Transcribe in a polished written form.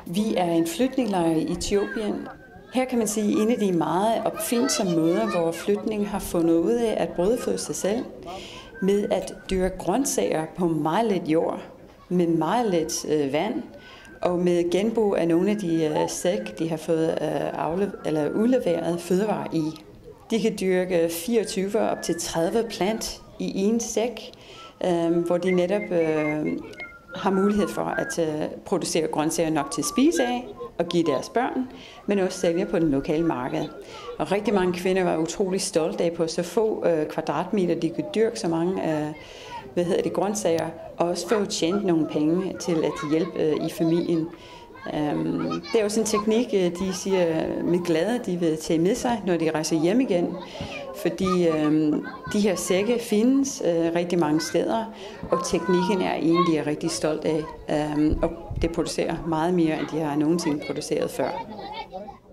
Vi er en flygtningelejr i Etiopien. Her kan man sige, at en af de meget opfindsomme måder, hvor flygtninge har fundet ud af at brødføde sig selv, med at dyrke grøntsager på meget lidt jord, med meget lidt vand, og med genbrug af nogle af de sæk, de har fået udleveret fødevarer i. De kan dyrke 24 op til 30 plant i en sæk, hvor de netop har mulighed for at producere grøntsager nok til at spise af og give deres børn, men også sælge på den lokale marked. Og rigtig mange kvinder var utrolig stolte af på så få kvadratmeter, de kunne dyrke så mange grøntsager, og også få tjent nogle penge til at hjælpe i familien. Det er også en teknik, de siger med glæde, de vil tage med sig, når de rejser hjem igen. Fordi de her sække findes rigtig mange steder, og teknikken er en, de er rigtig stolt af. Og det producerer meget mere, end de har nogensinde produceret før.